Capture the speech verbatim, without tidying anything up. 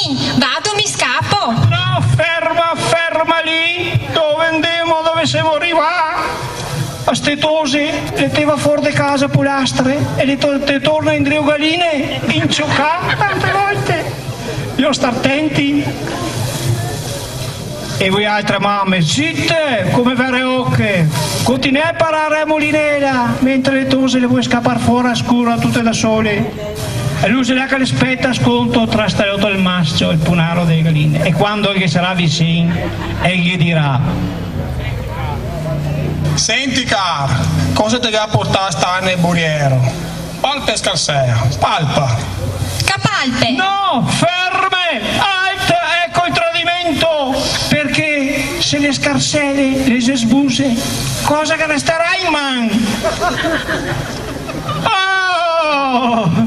Sì, vado, mi scappo. No, ferma, ferma lì, dove andiamo, dove siamo arrivati? A ste tose, le teva fuori di casa pulastre e le to- te torna in drio galline, in ciocca, tante volte. Io sto attenti. E voi altre mamme, zitte, come vere ocche, continuate a parare a molinera, mentre le tose le vuoi scappare fuori a scuro tutte da sole. E lui se l'ha che le spetta sconto tra starotto il maschio e il punaro delle galline. E quando egli sarà vicino, egli dirà: senti car, cosa ti va a portare a stare nel buriero? Palpa e scarsea, palpa. Capalpe. no, ferme, alt, ecco il tradimento, perché se le scarsele, le sbuse, cosa che resterà in man? Oh!